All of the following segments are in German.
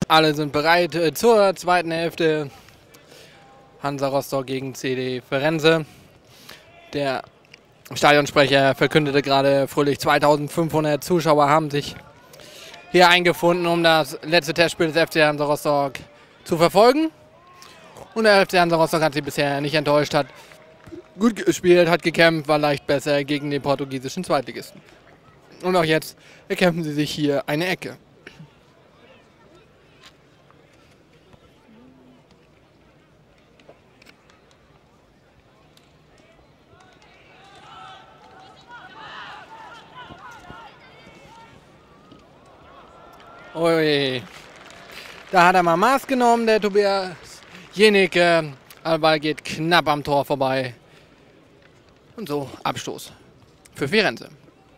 Alle sind bereit zur zweiten Hälfte. Hansa Rostock gegen CD Firenze. Der Stadionsprecher verkündete gerade fröhlich, 2500 Zuschauer haben sich hier eingefunden, um das letzte Testspiel des FC Hansa Rostock zu verfolgen. Und der FC Hansa Rostock hat sie bisher nicht enttäuscht, hat gut gespielt, hat gekämpft, war leicht besser gegen den portugiesischen Zweitligisten. Und auch jetzt erkämpfen sie sich hier eine Ecke. Ui. Da hat er mal Maß genommen, der Tobias Jenike. Der Ball geht knapp am Tor vorbei. Und so Abstoß für Firenze.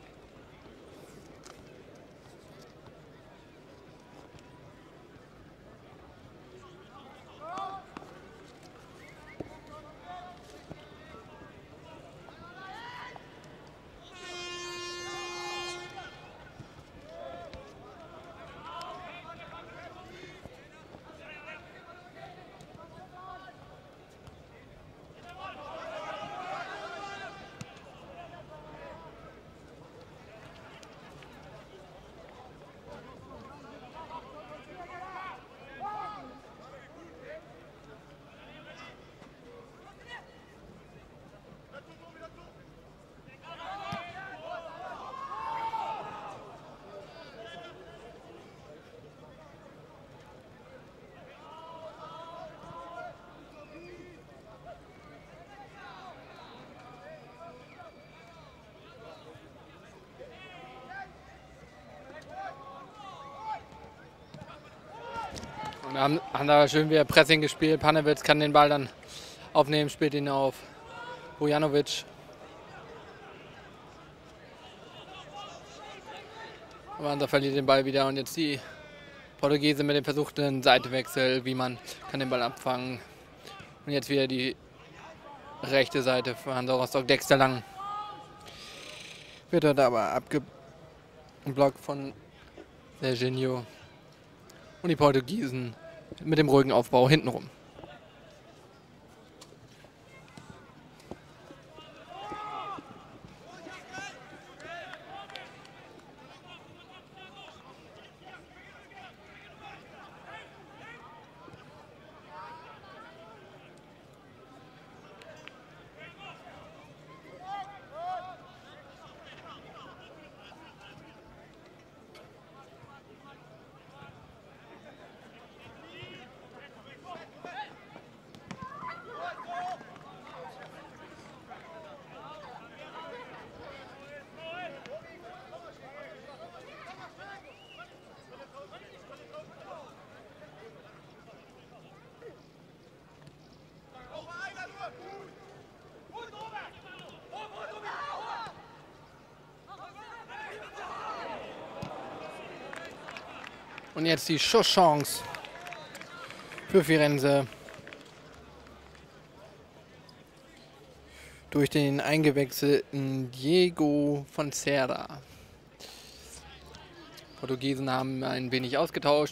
Und haben da schön wieder Pressing gespielt. Panewitz kann den Ball dann aufnehmen, spielt ihn auf Bojanovic. Aber Hansa verliert den Ball wieder und jetzt die Portugiese mit dem versuchten Seitewechsel. Wie man kann den Ball abfangen. Und jetzt wieder die rechte Seite für Hansa Rostock. Dexter Lang wird dort aber abgeblockt von Serginho. Und die Portugiesen mit dem ruhigen Aufbau hintenrum. Und jetzt die Schusschance für Firenze. Durch den eingewechselten Diego Fonseca. Portugiesen haben ein wenig ausgetauscht,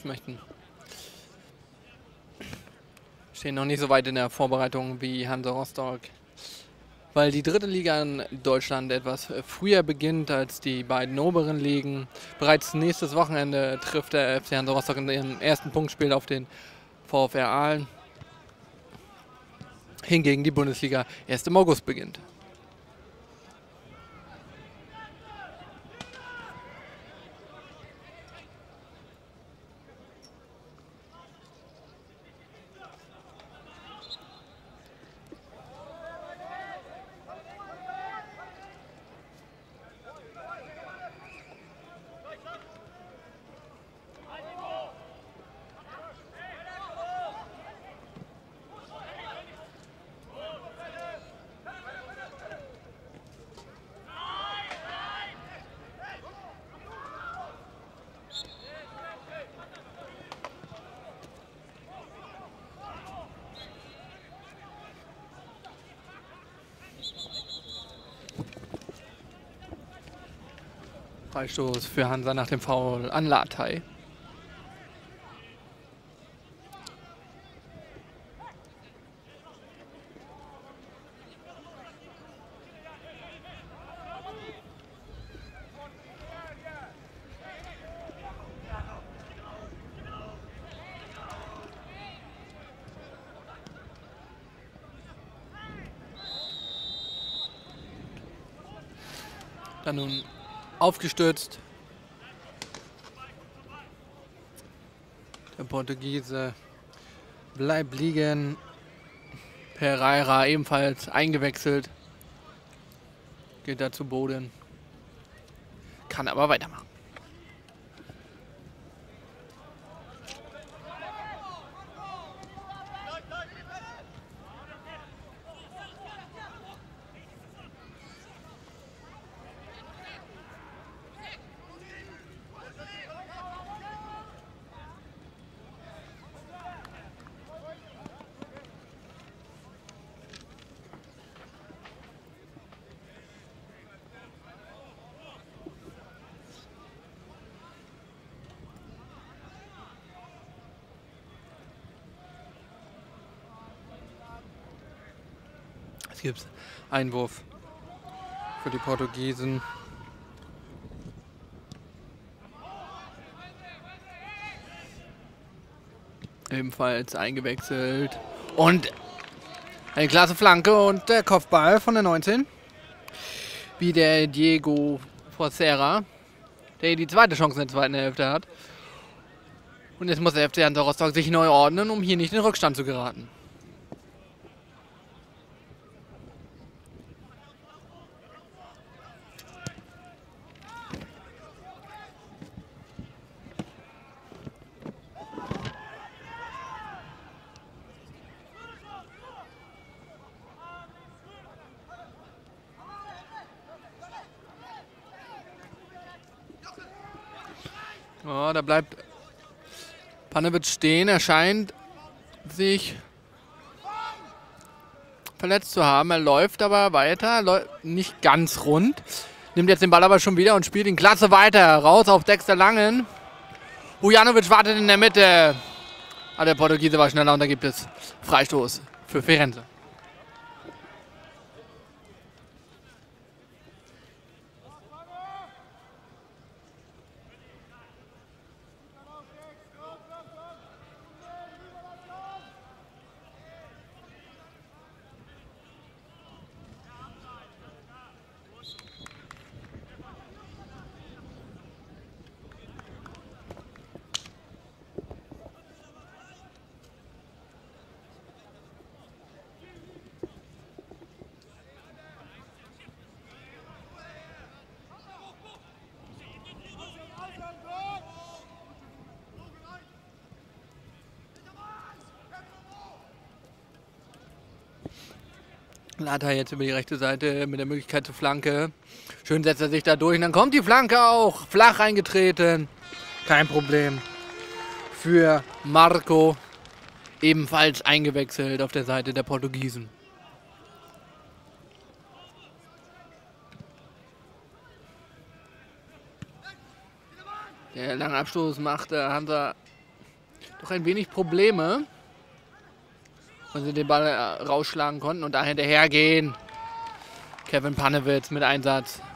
stehen noch nicht so weit in der Vorbereitung wie Hansa Rostock, weil die dritte Liga in Deutschland etwas früher beginnt als die beiden oberen Ligen. Bereits nächstes Wochenende trifft der FC Hansa Rostock in ihrem ersten Punktspiel auf den VfR Aalen. Hingegen die Bundesliga erst im August beginnt. Freistoß für Hansa nach dem Foul an Latay. Dann nun aufgestützt. Der Portugiese bleibt liegen. Pereira ebenfalls eingewechselt. Geht da zu Boden. Kann aber weitermachen. Es gibt Einwurf für die Portugiesen. Ebenfalls eingewechselt. Und eine klasse Flanke und der Kopfball von der 19. Wie der Diego Forcera, der die zweite Chance in der zweiten Hälfte hat. Und jetzt muss der FC Hansa Rostock sich neu ordnen, um hier nicht in den Rückstand zu geraten. Oh, da bleibt Panewitz stehen. Er scheint sich verletzt zu haben. Er läuft aber weiter, nicht ganz rund. Nimmt jetzt den Ball aber schon wieder und spielt ihn klasse weiter. Raus auf Dexter Langen. Vujanovic wartet in der Mitte. Aber der Portugiese war schneller und da gibt es Freistoß für Firenze. Lata jetzt über die rechte Seite mit der Möglichkeit zur Flanke. Schön setzt er sich da durch und dann kommt die Flanke auch. Flach eingetreten. Kein Problem. Für Marco. Ebenfalls eingewechselt auf der Seite der Portugiesen. Der lange Abstoß macht Hansa doch ein wenig Probleme, weil sie den Ball rausschlagen konnten und da hinterhergehen. Kevin Panewitz mit Einsatz.